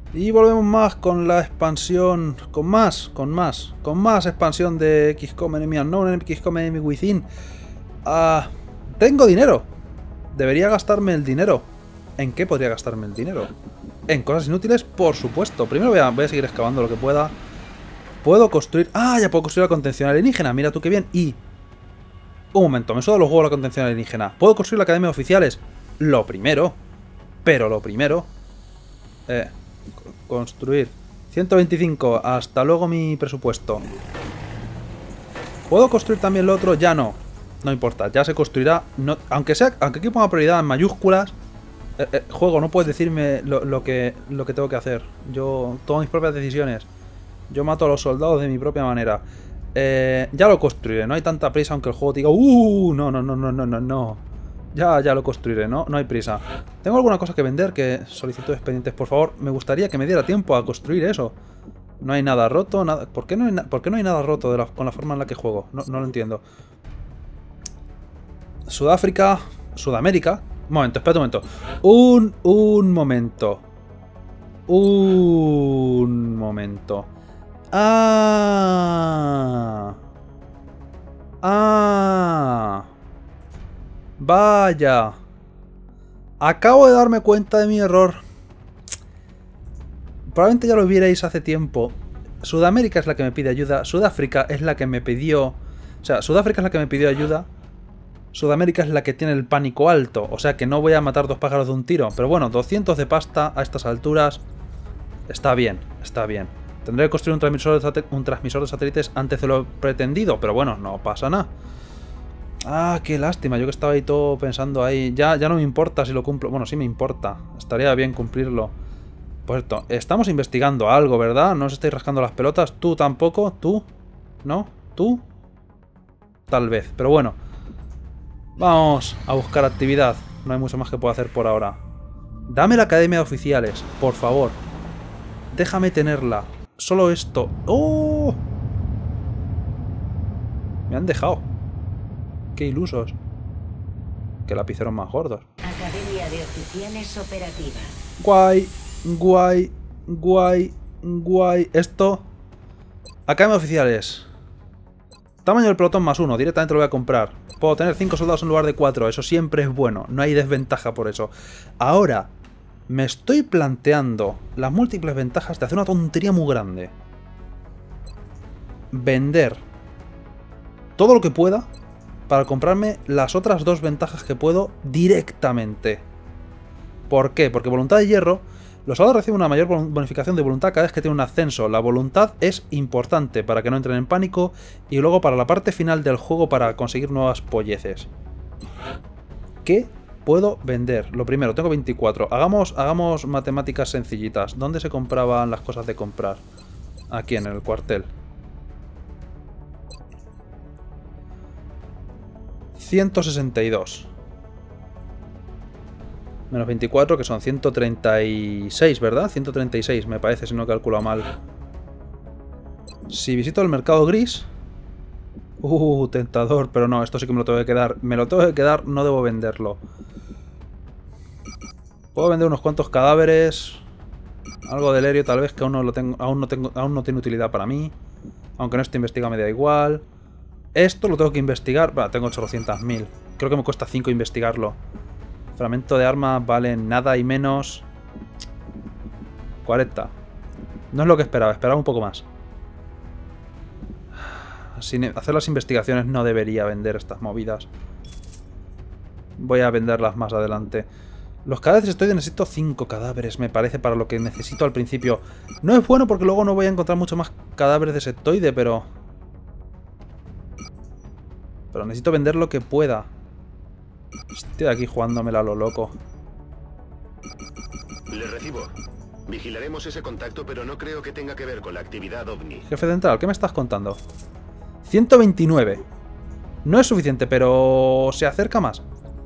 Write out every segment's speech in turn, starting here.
Y volvemos más con la expansión. Con más expansión de XCOM Enemy Unknown, XCOM Enemy Within. Tengo dinero. Debería gastarme el dinero. ¿En qué podría gastarme el dinero? En cosas inútiles, por supuesto. Primero voy a seguir excavando lo que pueda. Puedo construir... ¡Ah! Ya puedo construir la contención alienígena. Mira tú qué bien. Y... Un momento, me suda los huevos la contención alienígena. ¿Puedo construir la academia de oficiales? Lo primero. Pero lo primero... construir. 125. Hasta luego mi presupuesto. ¿Puedo construir también lo otro? Ya no. No importa, ya se construirá. No, aunque aquí ponga prioridad en mayúsculas. Juego, no puedes decirme lo que tengo que hacer. Yo tomo mis propias decisiones. Yo mato a los soldados de mi propia manera. Ya lo construiré, no hay tanta prisa aunque el juego te diga no. Ya lo construiré, no hay prisa. Tengo alguna cosa que vender, que solicitudes pendientes, por favor. Me gustaría que me diera tiempo a construir eso. No hay nada roto, nada... ¿Por qué no hay nada roto con la forma en la que juego? No lo entiendo. Sudáfrica, Sudamérica. Un momento, espera un momento. Un momento. Un momento. Vaya. Acabo de darme cuenta de mi error. Probablemente ya lo vierais hace tiempo. Sudamérica es la que me pide ayuda. Sudáfrica es la que me pidió... O sea, Sudáfrica es la que me pidió ayuda. Sudamérica es la que tiene el pánico alto. O sea que no voy a matar dos pájaros de un tiro. Pero bueno, 200 de pasta a estas alturas... Está bien, está bien. Tendré que construir un transmisor de satélites antes de lo pretendido. Pero bueno, no pasa nada. Qué lástima. Yo que estaba ahí todo pensando ahí. Ya no me importa si lo cumplo. Bueno, sí me importa. Estaría bien cumplirlo. Por cierto, estamos investigando algo, ¿verdad? No os estáis rascando las pelotas. ¿Tú tampoco? ¿Tú? ¿No? ¿Tú? Tal vez. Pero bueno. Vamos a buscar actividad. No hay mucho más que puedo hacer por ahora. Dame la academia de oficiales, por favor. Déjame tenerla. Solo esto. ¡Oh! Me han dejado. Qué ilusos. Qué lapiceros más gordos. Academia de oficiales operativa. Guay. Esto. Academia de oficiales. Tamaño del pelotón +1. Directamente lo voy a comprar. Puedo tener 5 soldados en lugar de 4. Eso siempre es bueno. No hay desventaja por eso. Ahora, me estoy planteando las múltiples ventajas de hacer una tontería muy grande. Vender todo lo que pueda para comprarme las otras dos ventajas que puedo directamente. ¿Por qué? Porque voluntad de hierro... Los soldados reciben una mayor bonificación de voluntad cada vez que tienen un ascenso. La voluntad es importante para que no entren en pánico y luego para la parte final del juego para conseguir nuevas polleces. ¿Qué puedo vender? Lo primero, tengo 24. Hagamos matemáticas sencillitas. ¿Dónde se compraban las cosas de comprar? Aquí, en el cuartel. 162. Menos 24, que son 136, ¿verdad? 136, me parece, si no he calculado mal. Si visito el mercado gris... tentador, pero no, esto sí que me lo tengo que quedar. Me lo tengo que quedar, no debo venderlo. Puedo vender unos cuantos cadáveres. Algo del helio, tal vez, que aún no tiene utilidad para mí. Aunque no esté investigado, me da igual. Esto lo tengo que investigar. Tengo 800.000. Creo que me cuesta 5 investigarlo. Fragmento de arma vale nada y menos. 40. No es lo que esperaba un poco más. Sin hacer las investigaciones no debería vender estas movidas. Voy a venderlas más adelante. Los cadáveres necesito 5 cadáveres, me parece, para lo que necesito al principio. No es bueno porque luego no voy a encontrar mucho más cadáveres de sectoide, pero necesito vender lo que pueda. Estoy aquí jugándomela a lo loco. Le recibo. Vigilaremos ese contacto, pero no creo que tenga que ver con la actividad OVNI. Jefe central, ¿qué me estás contando? 129. No es suficiente, pero se acerca más.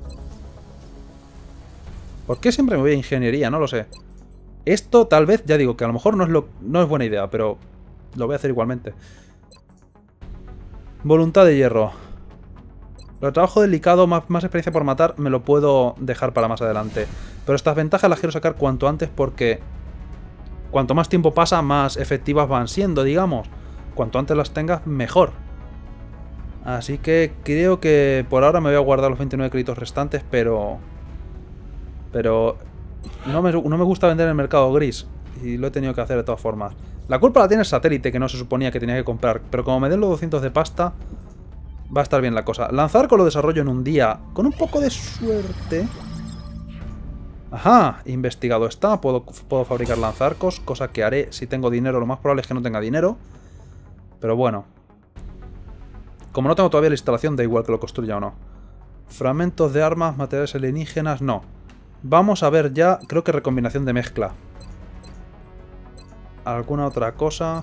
¿Por qué siempre me voy a ingeniería? No lo sé. Esto tal vez, ya digo, que a lo mejor no es buena idea, pero lo voy a hacer igualmente. Voluntad de hierro. Lo de trabajo delicado, más experiencia por matar, me lo puedo dejar para más adelante. Pero estas ventajas las quiero sacar cuanto antes porque cuanto más tiempo pasa, más efectivas van siendo, digamos. Cuanto antes las tengas, mejor. Así que creo que por ahora me voy a guardar los 29 créditos restantes, pero no me gusta vender en el mercado gris. Y lo he tenido que hacer de todas formas. La culpa la tiene el satélite, que no se suponía que tenía que comprar. Pero como me den los 200 de pasta, va a estar bien la cosa. Lanzarco lo desarrollo en un día, con un poco de suerte. Ajá, investigado está. Puedo fabricar lanzarcos, cosa que haré si tengo dinero. Lo más probable es que no tenga dinero. Pero bueno. Como no tengo todavía la instalación, da igual que lo construya o no. Fragmentos de armas, materiales alienígenas, no. Vamos a ver ya, creo que recombinación de mezcla. ¿Alguna otra cosa?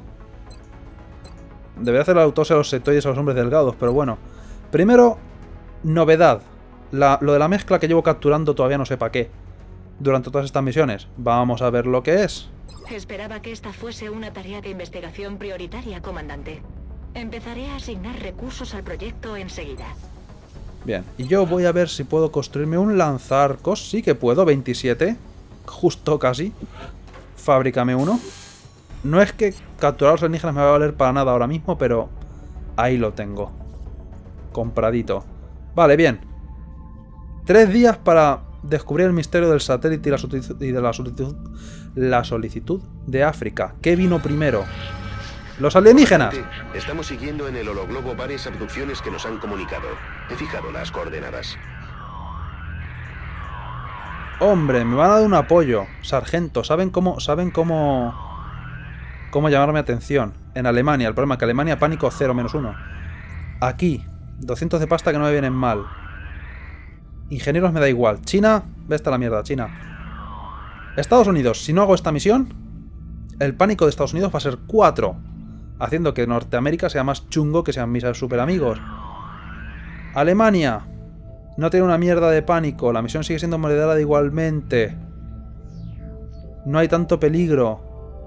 Debería hacer la autopsia a los sectoides a los hombres delgados, pero bueno. Primero, novedad. Lo de la mezcla que llevo capturando todavía no sé para qué. Durante todas estas misiones. Vamos a ver lo que es. Esperaba que esta fuese una tarea de investigación prioritaria, comandante. Empezaré a asignar recursos al proyecto enseguida. Bien, y yo voy a ver si puedo construirme un lanzarcos. Sí que puedo, 27. Justo casi. Fábricame uno. No es que capturar a los alienígenas me va a valer para nada ahora mismo, pero ahí lo tengo. Compradito. Vale, bien. 3 días para descubrir el misterio del satélite y la solicitud de África. ¿Qué vino primero? ¡Los alienígenas! Estamos siguiendo en el hologlobo varias abducciones que nos han comunicado. He fijado las coordenadas. Hombre, me van a dar un apoyo. Sargento, ¿saben cómo llamarme atención? En Alemania, el problema es que Alemania, pánico 0-1. Aquí, 200 de pasta que no me vienen mal. Ingenieros me da igual. China, ve hasta la mierda, China. Estados Unidos, si no hago esta misión, el pánico de Estados Unidos va a ser 4. Haciendo que Norteamérica sea más chungo que sean mis super amigos. Alemania. No tiene una mierda de pánico. La misión sigue siendo moderada igualmente. No hay tanto peligro.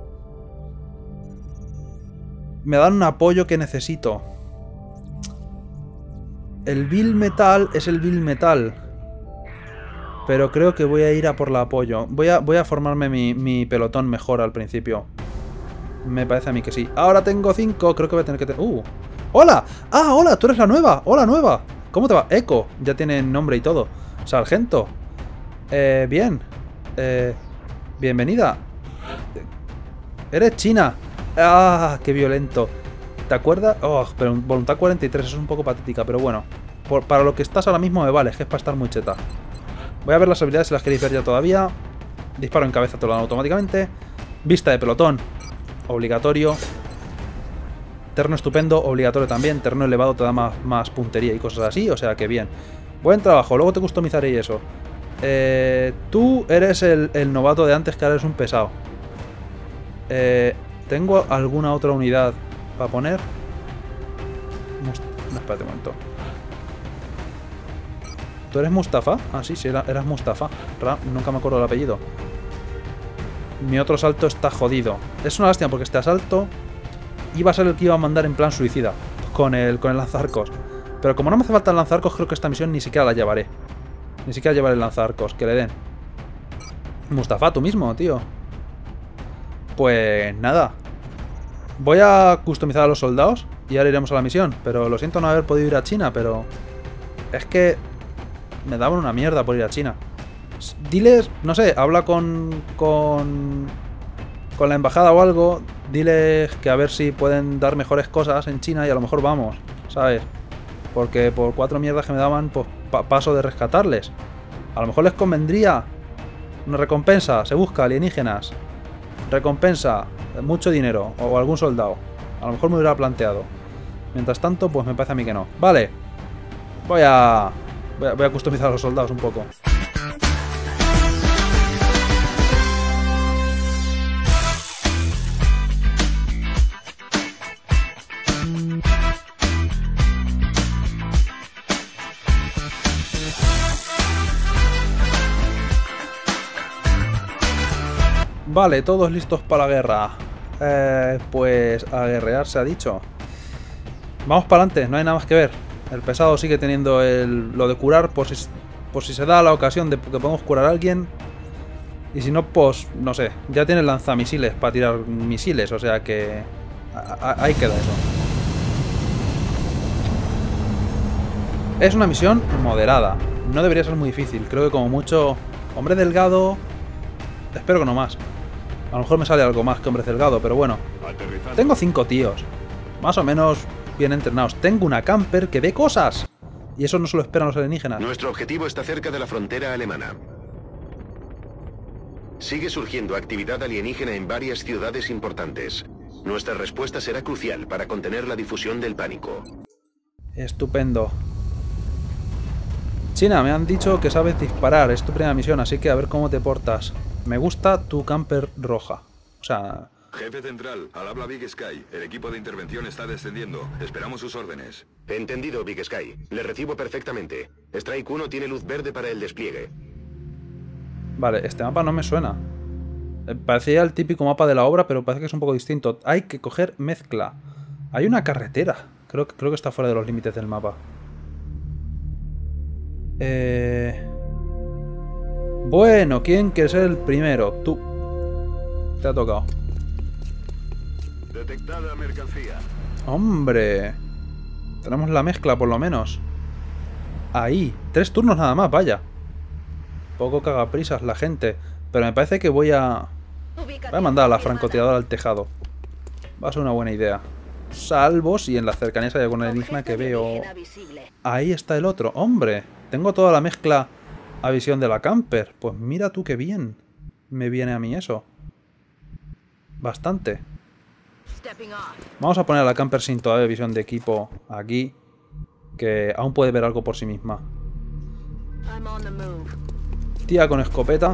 Me dan un apoyo que necesito. El Bill Metal es el Bill Metal. Pero creo que voy a ir a por el apoyo. Voy a formarme mi pelotón mejor al principio. Me parece a mí que sí. Ahora tengo 5. Creo que voy a tener que... ¡Hola! ¡Ah, hola! ¡Tú eres la nueva! ¡Hola, nueva! ¿Cómo te va? Echo. Ya tiene nombre y todo. Sargento. Bien. Bienvenida. Eres china. ¡Ah! ¡Qué violento! ¿Te acuerdas? Oh, pero voluntad 43 es un poco patética, pero bueno. Para lo que estás ahora mismo me vale, es que es para estar muy cheta. Voy a ver las habilidades si las queréis ver ya todavía. Disparo en cabeza, te lo dan automáticamente. Vista de pelotón. Obligatorio. Terno estupendo, obligatorio también. Terno elevado te da más puntería y cosas así, o sea que bien. Buen trabajo, luego te customizaré y eso. Tú eres el novato de antes, que ahora eres un pesado. ¿Tengo alguna otra unidad para poner? No, espérate un momento. ¿Tú eres Mustafa? Ah, sí, eras Mustafa. Nunca me acuerdo del apellido. Mi otro asalto está jodido. Es una lástima porque este asalto iba a ser el que iba a mandar en plan suicida con el lanzarcos. Pero como no me hace falta el lanzarcos, creo que esta misión ni siquiera la llevaré. Ni siquiera llevaré el lanzarcos, que le den. Mustafa, tú mismo, tío. Pues nada. Voy a customizar a los soldados y ahora iremos a la misión. Pero lo siento no haber podido ir a China, pero... es que... me daban una mierda por ir a China. Diles, no sé, habla con la embajada o algo. Diles que a ver si pueden dar mejores cosas en China y a lo mejor vamos, ¿sabes? Porque por 4 mierdas que me daban, pues paso de rescatarles. A lo mejor les convendría una recompensa. Se busca alienígenas. Recompensa, mucho dinero o algún soldado. A lo mejor me hubiera planteado. Mientras tanto, pues me parece a mí que no. Vale. Voy a customizar a los soldados un poco. Vale, todos listos para la guerra. Pues a guerrear se ha dicho. Vamos para adelante, no hay nada más que ver. El pesado sigue teniendo lo de curar por si se da la ocasión de que podemos curar a alguien. Y si no, pues, no sé, ya tienes lanzamisiles para tirar misiles, o sea que... ahí queda eso. Es una misión moderada, no debería ser muy difícil, creo que como mucho... Hombre delgado... Espero que no más. A lo mejor me sale algo más que hombre delgado, pero bueno. Tengo 5 tíos, más o menos bien entrenados. Tengo una camper que ve cosas. Y eso no se lo esperan los alienígenas. Nuestro objetivo está cerca de la frontera alemana. Sigue surgiendo actividad alienígena en varias ciudades importantes. Nuestra respuesta será crucial para contener la difusión del pánico. Estupendo. China, me han dicho que sabes disparar. Es tu primera misión, así que a ver cómo te portas. Me gusta tu camper roja. O sea... Jefe central, al habla Big Sky. El equipo de intervención está descendiendo. Esperamos sus órdenes. Entendido, Big Sky. Le recibo perfectamente. Strike 1 tiene luz verde para el despliegue. Vale, este mapa no me suena. Parecía el típico mapa de la obra, pero parece que es un poco distinto. Hay que coger mezcla. Hay una carretera. Creo que está fuera de los límites del mapa. Bueno, ¿quién quiere ser el primero? Tú. Te ha tocado. Detectada mercancía. ¡Hombre! Tenemos la mezcla, por lo menos. Ahí. 3 turnos nada más, vaya. Poco cagaprisas la gente. Pero me parece que voy a mandar a la francotiradora al tejado. Va a ser una buena idea. Salvo si en las cercanías hay alguna alienígena que veo... Ahí está el otro. ¡Hombre! Tengo toda la mezcla a visión de la camper. Pues mira tú qué bien. Me viene a mí eso. Bastante. Vamos a poner a la camper sin todavía visión de equipo aquí. Que aún puede ver algo por sí misma. Tía con escopeta.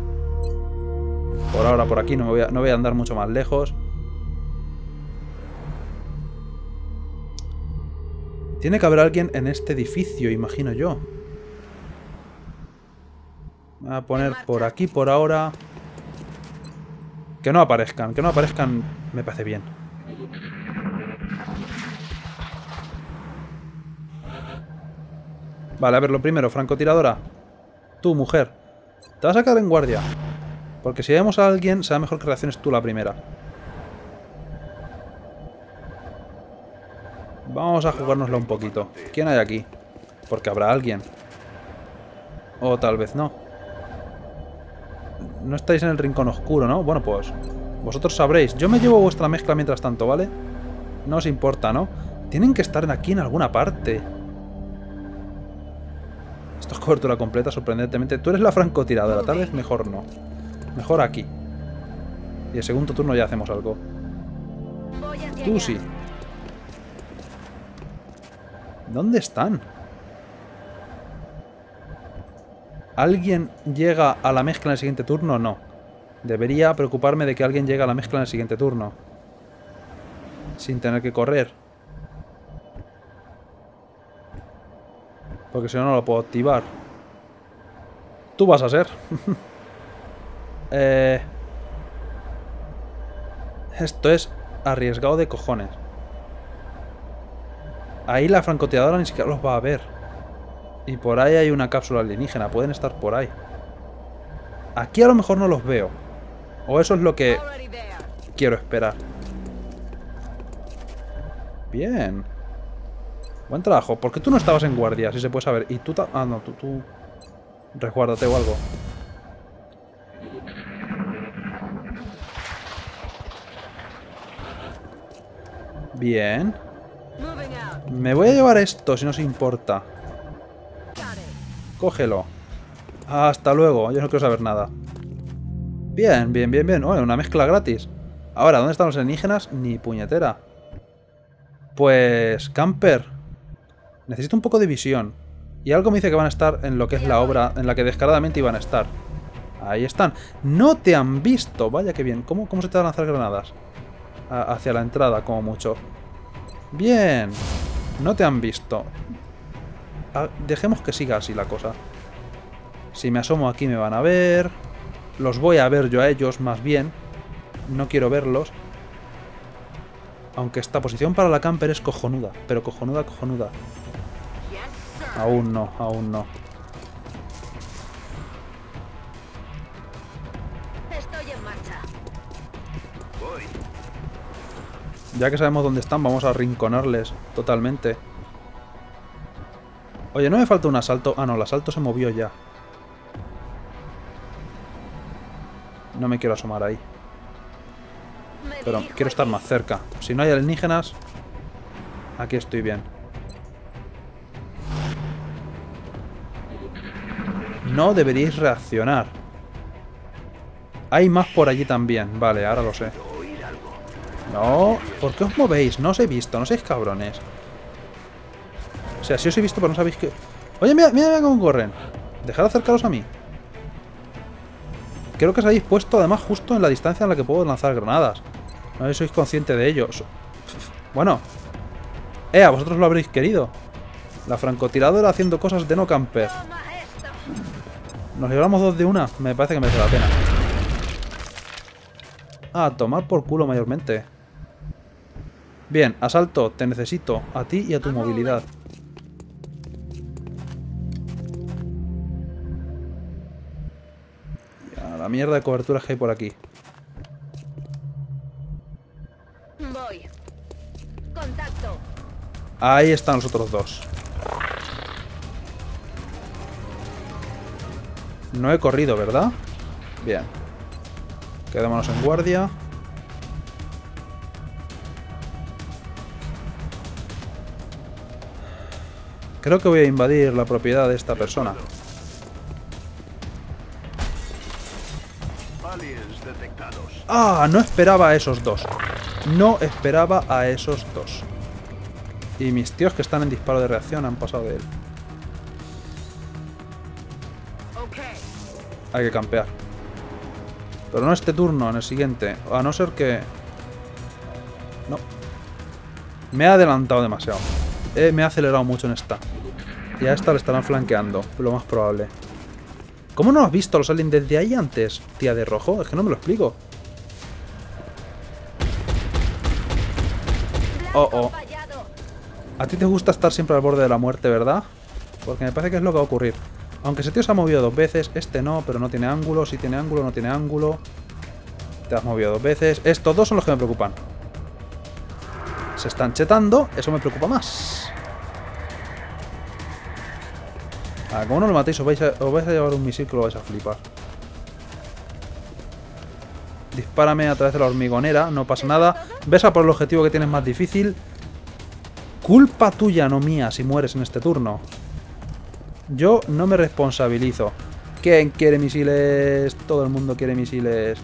Por ahora por aquí no voy a andar mucho más lejos. Tiene que haber alguien en este edificio, imagino yo. Voy a poner por aquí por ahora. Que no aparezcan me parece bien. Vale, a ver, lo primero, francotiradora. Tú, mujer, te vas a quedar en guardia. Porque si vemos a alguien, será mejor que reacciones tú la primera. Vamos a jugárnoslo un poquito. ¿Quién hay aquí? Porque habrá alguien. O tal vez no. No estáis en el rincón oscuro, ¿no? Bueno, pues vosotros sabréis. Yo me llevo vuestra mezcla mientras tanto, ¿vale? No os importa, ¿no? Tienen que estar aquí en alguna parte. Esto es cobertura completa, sorprendentemente. Tú eres la francotiradora, tal vez mejor no. Mejor aquí. Y el segundo turno ya hacemos algo. Tú sí. ¿Dónde están? ¿Alguien llega a la mezcla en el siguiente turno? No. Debería preocuparme de que alguien llegue a la mezcla en el siguiente turno. Sin tener que correr. Porque si no, no lo puedo activar. Tú vas a ser. Esto es arriesgado de cojones. Ahí la francotiradora ni siquiera los va a ver. Y por ahí hay una cápsula alienígena. Pueden estar por ahí. Aquí a lo mejor no los veo. O eso es lo que quiero esperar. Bien. Buen trabajo. ¿Por qué tú no estabas en guardia? Si se puede saber. Y tú... Ah, no. Tú... Resguárdate o algo. Bien. Me voy a llevar esto, si no os importa. Cógelo. Hasta luego. Yo no quiero saber nada. Bien, bien, bien, bien. Oh, una mezcla gratis. Ahora, ¿dónde están los alienígenas? Ni puñetera. Pues... Camper. Necesito un poco de visión. Y algo me dice que van a estar en lo que es la obra en la que descaradamente iban a estar. Ahí están. ¡No te han visto! Vaya que bien. ¿Cómo se te van a lanzar granadas? Hacia la entrada, como mucho. Bien. No te han visto. Dejemos que siga así la cosa. Si me asomo aquí me van a ver. Los voy a ver yo a ellos, más bien. No quiero verlos. Aunque esta posición para la camper es cojonuda. Pero cojonuda, cojonuda. Aún no, aún no. Ya que sabemos dónde están, vamos a arrinconarles totalmente. Oye, ¿no me falta un asalto? Ah, no, el asalto se movió ya. No me quiero asomar ahí. Pero quiero estar más cerca. Si no hay alienígenas, aquí estoy bien. No deberíais reaccionar. Hay más por allí también. Vale, ahora lo sé. No, ¿por qué os movéis? No os he visto, no seáis cabrones. O sea, si os he visto, pero no sabéis que... Oye, mira, mira cómo corren. Dejad de acercaros a mí. Creo que os habéis puesto además justo en la distancia en la que puedo lanzar granadas. No sé si sois consciente de ello. Bueno. A vosotros lo habréis querido. La francotiradora haciendo cosas de no camper. Nos libramos 2 de una. Me parece que merece la pena. A tomar por culo mayormente. Bien, asalto. Te necesito. A ti y a tu movilidad. Y a la mierda de coberturas que hay por aquí. Voy. Contacto. Ahí están los otros dos. No he corrido, ¿verdad? Bien. Quedémonos en guardia. Creo que voy a invadir la propiedad de esta persona. ¡Ah! No esperaba a esos dos. No esperaba a esos dos. Y mis tíos que están en disparo de reacción han pasado de él. Hay que campear. Pero no este turno, en el siguiente. A no ser que... No. Me he adelantado demasiado. Me he acelerado mucho en esta. Y a esta le estarán flanqueando, lo más probable. ¿Cómo no has visto los aliens desde ahí antes, tía de rojo? Es que no me lo explico. Oh, oh. A ti te gusta estar siempre al borde de la muerte, ¿verdad? Porque me parece que es lo que va a ocurrir. Aunque ese tío se ha movido 2 veces. Este no, pero no tiene ángulo. Si tiene ángulo, no tiene ángulo. Te has movido 2 veces. Estos dos son los que me preocupan. Se están chetando. Eso me preocupa más. Ah, como no lo matéis, os vais a llevar un misil que lo vais a flipar. Dispárame a través de la hormigonera. No pasa nada. Ves a por el objetivo que tienes más difícil. Culpa tuya, no mía, si mueres en este turno. Yo no me responsabilizo. ¿Quién quiere misiles? Todo el mundo quiere misiles.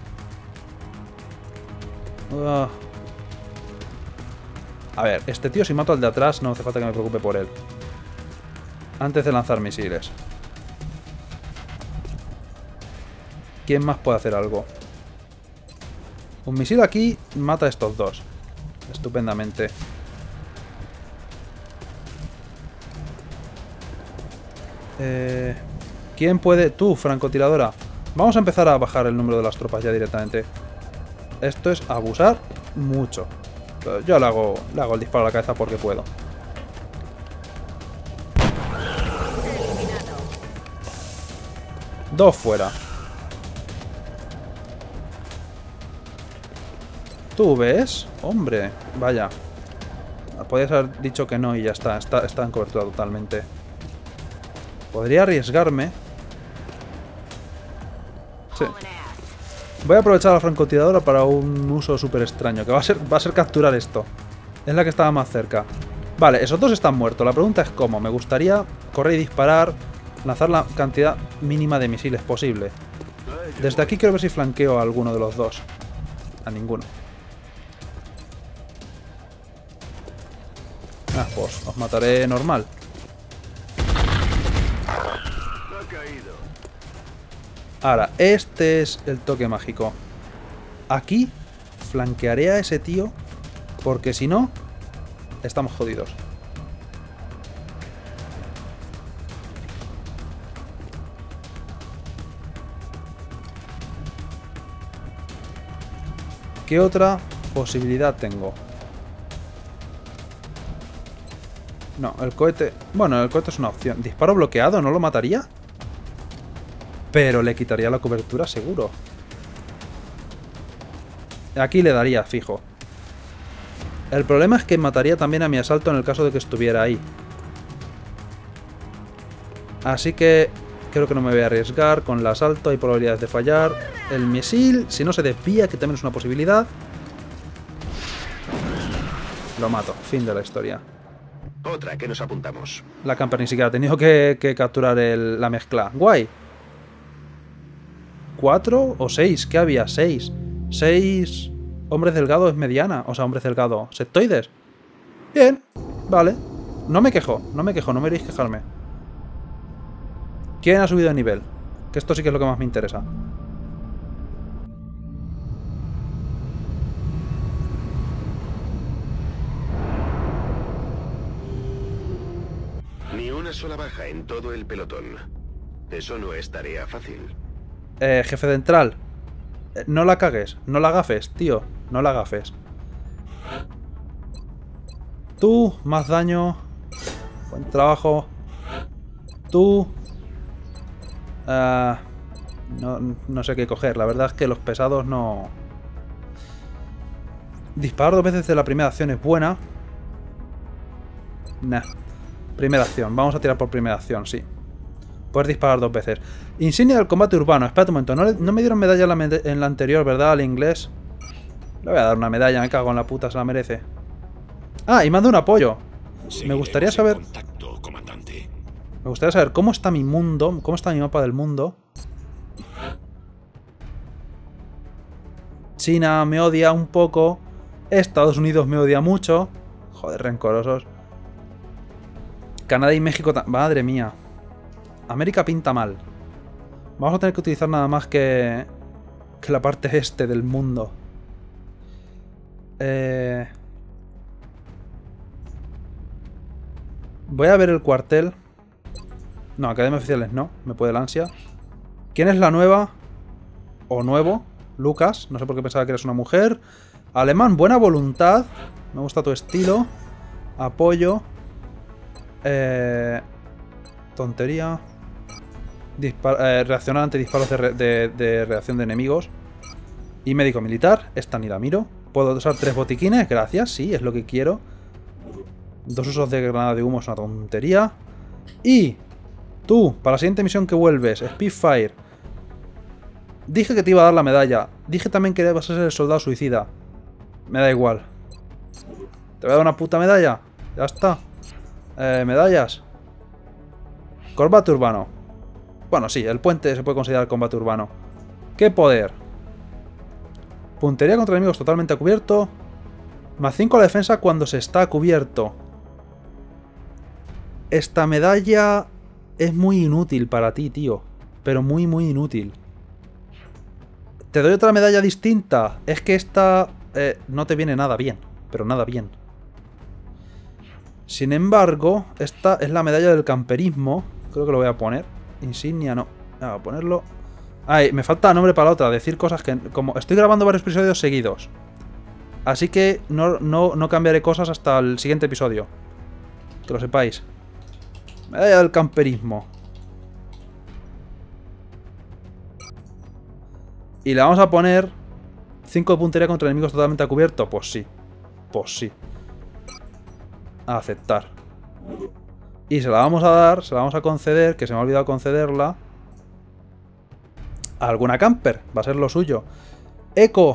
A ver, este tío si mato al de atrás no hace falta que me preocupe por él. Antes de lanzar misiles. ¿Quién más puede hacer algo? Un misil aquí mata a estos dos. Estupendamente. ¿Quién puede? Tú, francotiradora. Vamos a empezar a bajar el número de las tropas ya directamente. Esto es abusar mucho. Pero yo le hago el disparo a la cabeza porque puedo. Dos fuera. ¿Tú ves? Hombre, vaya. Podrías haber dicho que no y ya está. Está en cobertura totalmente. Podría arriesgarme. Sí. Voy a aprovechar la francotiradora para un uso súper extraño. Que va a ser capturar esto. Es la que estaba más cerca. Vale, esos dos están muertos. La pregunta es cómo. Me gustaría correr y disparar. Lanzar la cantidad mínima de misiles posible. Desde aquí quiero ver si flanqueo a alguno de los dos. A ninguno. Ah, pues os mataré normal. Ahora, este es el toque mágico. Aquí flanquearé a ese tío, porque si no, estamos jodidos. ¿Qué otra posibilidad tengo? No, el cohete... Bueno, el cohete es una opción. ¿Disparo bloqueado? ¿No lo mataría? Pero le quitaría la cobertura seguro. Aquí le daría, fijo. El problema es que mataría también a mi asalto en el caso de que estuviera ahí. Así que creo que no me voy a arriesgar. Con el asalto hay probabilidades de fallar. El misil, si no se desvía, que también es una posibilidad. Lo mato. Fin de la historia. Otra que nos apuntamos. La camper ni siquiera ha tenido que capturar la mezcla. Guay. 4 o 6. ¿Qué había? 6. 6 hombres delgados es mediana. O sea, hombres delgados. Sectoides. Bien. Vale. No me quejo. No me quejo. No me iréis quejarme. ¿Quién ha subido de nivel? Que esto sí que es lo que más me interesa. Ni una sola baja en todo el pelotón. Eso no es tarea fácil. Jefe central. No la cagues. No la gafes, tío. No la gafes. Tú, más daño. Buen trabajo. Tú. No sé qué coger. La verdad es que los pesados no... Disparar 2 veces de la primera acción es buena. Nah. Primera acción. Vamos a tirar por primera acción, sí. Puedes disparar 2 veces. Insignia del combate urbano. Espérate un momento. No me dieron medalla en la anterior, ¿verdad? Al inglés. Le voy a dar una medalla. Me cago en la puta. Se la merece. Ah, y manda un apoyo. Me gustaría saber... Me gustaría saber cómo está mi mundo. Cómo está mi mapa del mundo. China me odia un poco. Estados Unidos me odia mucho. Joder, rencorosos. Canadá y México... Madre mía. América pinta mal. Vamos a tener que utilizar nada más que la parte este del mundo. Voy a ver el cuartel. No, Academia Oficiales no. Me puede el ansia. ¿Quién es la nueva? O nuevo. Lucas. No sé por qué pensaba que eres una mujer. Alemán, buena voluntad. Me gusta tu estilo. Apoyo. Tontería. Reaccionar ante disparos de reacción de enemigos. Y médico militar. Esta ni la miro. ¿Puedo usar 3 botiquines? Gracias, sí, es lo que quiero. 2 usos de granada de humo es una tontería. Y tú, para la siguiente misión que vuelves, Spitfire. Dije que te iba a dar la medalla. Dije también que vas a ser el soldado suicida. Me da igual. Te voy a dar una puta medalla. Ya está. Medallas. Combate urbano. Bueno, sí, el puente se puede considerar combate urbano. ¿Qué poder? Puntería contra enemigos totalmente a cubierto. Más 5 a la defensa cuando se está a cubierto. Esta medalla es muy inútil para ti, tío. Pero muy, muy inútil. Te doy otra medalla distinta. Es que esta no te viene nada bien. Pero nada bien. Sin embargo, esta es la medalla del camperismo. Creo que lo voy a poner. Insignia, no. Voy a ponerlo. Ay, me falta nombre para la otra. Decir cosas que... Como estoy grabando varios episodios seguidos. Así que no cambiaré cosas hasta el siguiente episodio. Que lo sepáis. Medalla del camperismo. Y le vamos a poner 5 de puntería contra enemigos totalmente a cubierto. Pues sí. Pues sí. A aceptar. Y se la vamos a dar, se la vamos a conceder, que se me ha olvidado concederla, a alguna camper. Va a ser lo suyo. Eco.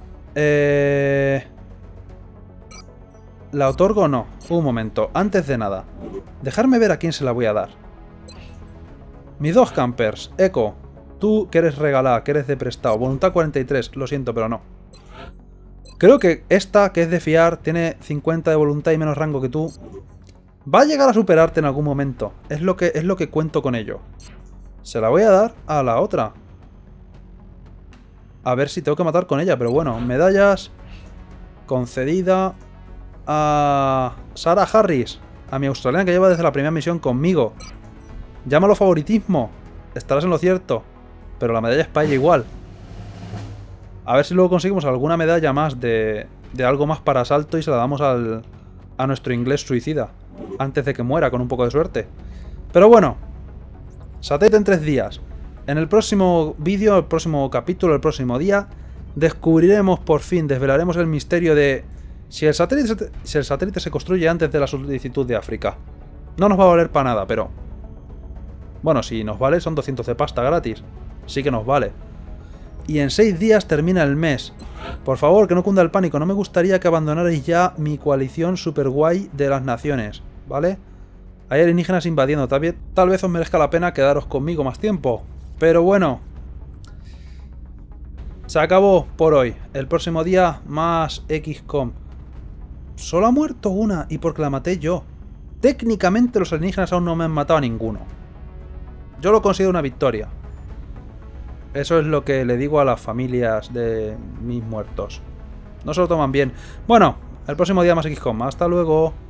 ¿La otorgo o no? Un momento. Antes de nada. Dejarme ver a quién se la voy a dar. Mis 2 campers. Eco. Tú que eres regalada, que eres de prestado. Voluntad 43. Lo siento, pero no. Creo que esta, que es de fiar, tiene 50 de voluntad y menos rango que tú. Va a llegar a superarte en algún momento. Es lo que cuento con ello. Se la voy a dar a la otra. A ver si tengo que matar con ella. Pero bueno, medallas. Concedida a Sarah Harris. A mi australiana que lleva desde la primera misión conmigo. Llámalo favoritismo. Estarás en lo cierto. Pero la medalla es para ella igual. A ver si luego conseguimos alguna medalla más de algo más para asalto y se la damos a nuestro inglés suicida. Antes de que muera, con un poco de suerte. Pero bueno. Satélite en 3 días. En el próximo vídeo, el próximo capítulo, el próximo día, descubriremos por fin, desvelaremos el misterio de si el satélite se construye antes de la solicitud de África. No nos va a valer para nada, pero... Bueno, si nos vale son 200 de pasta gratis. Sí que nos vale. Y en 6 días termina el mes. Por favor, que no cunda el pánico. No me gustaría que abandonarais ya mi coalición super guay de las naciones, ¿vale? Hay alienígenas invadiendo. Tal vez os merezca la pena quedaros conmigo más tiempo. Pero bueno... Se acabó por hoy. El próximo día, más XCOM. Solo ha muerto una, y porque la maté yo. Técnicamente los alienígenas aún no me han matado a ninguno. Yo lo considero una victoria. Eso es lo que le digo a las familias de mis muertos. No se lo toman bien. Bueno, el próximo día más XCOM. Hasta luego.